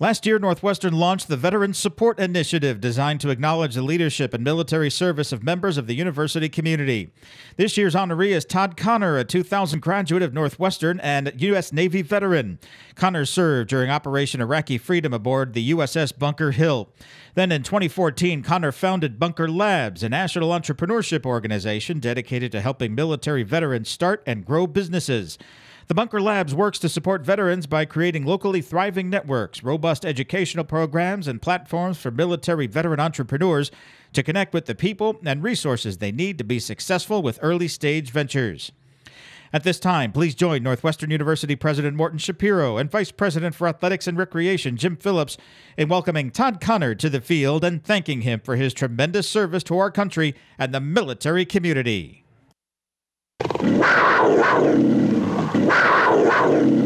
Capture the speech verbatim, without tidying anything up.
Last year, Northwestern launched the Veteran Support Initiative, designed to acknowledge the leadership and military service of members of the university community. This year's honoree is Todd Connor, a two thousand graduate of Northwestern and U S Navy veteran. Connor served during Operation Iraqi Freedom aboard the U S S Bunker Hill. Then in twenty fourteen, Connor founded Bunker Labs, a national entrepreneurship organization dedicated to helping military veterans start and grow businesses. The Bunker Labs works to support veterans by creating locally thriving networks, robust educational programs, and platforms for military veteran entrepreneurs to connect with the people and resources they need to be successful with early-stage ventures. At this time, please join Northwestern University President Morton Shapiro and Vice President for Athletics and Recreation Jim Phillips in welcoming Todd Connor to the field and thanking him for his tremendous service to our country and the military community. Wow.